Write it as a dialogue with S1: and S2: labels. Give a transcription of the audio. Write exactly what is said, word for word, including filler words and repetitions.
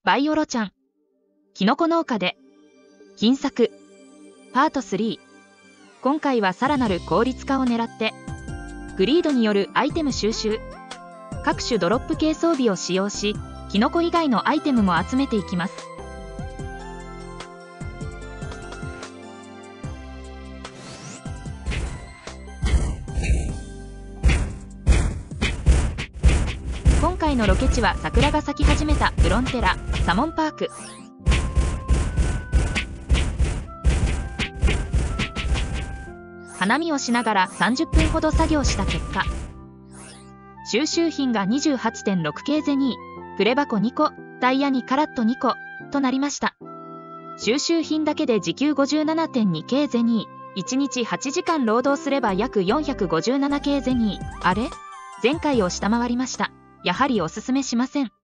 S1: バイオロちゃん。キノコ農家で。金作。パートスリー。今回はさらなる効率化を狙って、グリードによるアイテム収集。各種ドロップ系装備を使用し、キノコ以外のアイテムも集めていきます。今回のロケ地は桜が咲き始めたフロンテラサモンパーク。花見をしながらさんじゅっぷんほど作業した結果、収集品が にじゅうはちてんろくケー ゼニー、プレ箱にこ、タイヤにカラットにことなりました。収集品だけで時給 ごじゅうななてんにケー ゼニー、いちにちはちじかん労働すれば約 よんひゃくごじゅうななケー ゼニー。あれ?前回を下回りました。やはりおすすめしません。